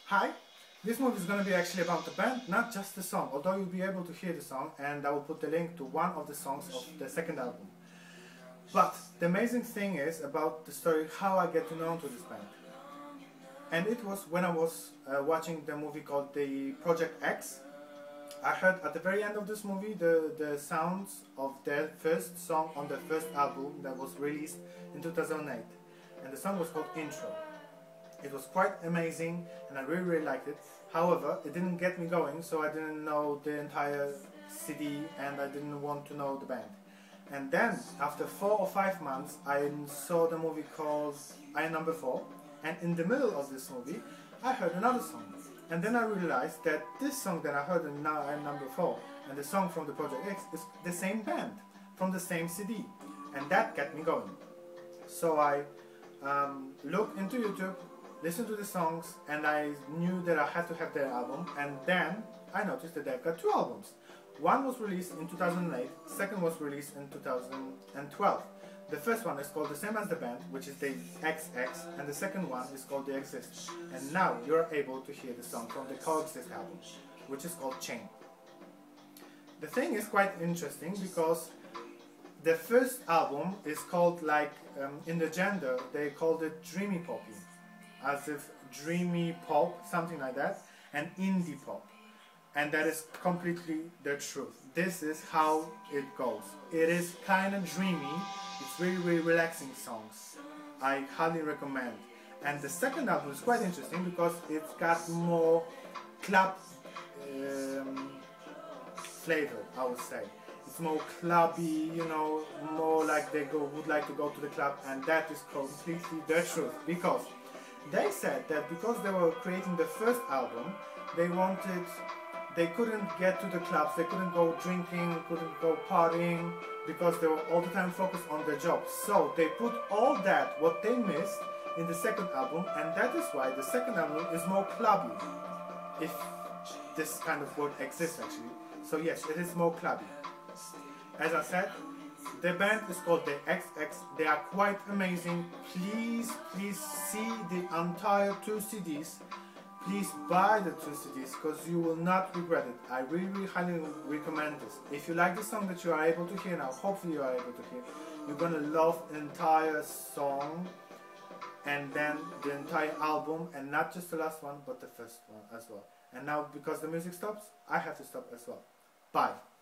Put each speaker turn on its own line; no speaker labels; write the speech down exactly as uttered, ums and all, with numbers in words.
Hi, this movie is going to be actually about the band, not just the song, although you'll be able to hear the song, and I will put the link to one of the songs of the second album. But the amazing thing is about the story, how I get to know to this band. And it was when I was uh, watching the movie called the Project X. I heard at the very end of this movie the, the sounds of their first song on the first album that was released in two thousand eight. And the song was called Intro. It was quite amazing and I really really liked it. However, it didn't get me going, so I didn't know the entire C D and I didn't want to know the band. And then, after four or five months, I saw the movie called I Number Four, and in the middle of this movie, I heard another song. And then I realized that this song that I heard in Now I Number Four and the song from the Project X is the same band, from the same C D. And that got me going. So I um, looked into YouTube, listened to the songs, and I knew that I had to have their album. And then I noticed that they've got two albums. One was released in two thousand eight, second was released in two thousand twelve. The first one is called the same as the band, which is the X X, and the second one is called the Exist. And now you're able to hear the song from the Coexist album, which is called Chain. The thing is quite interesting because the first album is called, like, um, in the gender, they called it dreamy poppy, as if dreamy pop, something like that, and indie pop. And that is completely the truth. This is how it goes. It is kind of dreamy. It's really, really relaxing songs. I highly recommend. And the second album is quite interesting because it's got more club um, flavor, I would say. It's more clubby, you know, more like they go would like to go to the club, and that is completely the truth. Because they said that because they were creating the first album, they wanted. They couldn't get to the clubs, they couldn't go drinking, couldn't go partying, because they were all the time focused on their jobs. So they put all that, what they missed, in the second album, and that is why the second album is more clubby. If this kind of word exists actually. So yes, it is more clubby. As I said, the band is called the X X. They are quite amazing. Please, please see the entire two C Ds. Please buy the two C Ds because you will not regret it. I really, really highly recommend this. If you like the song that you are able to hear now, hopefully you are able to hear, you're gonna love the entire song and then the entire album, and not just the last one but the first one as well. And now because the music stops, I have to stop as well. Bye.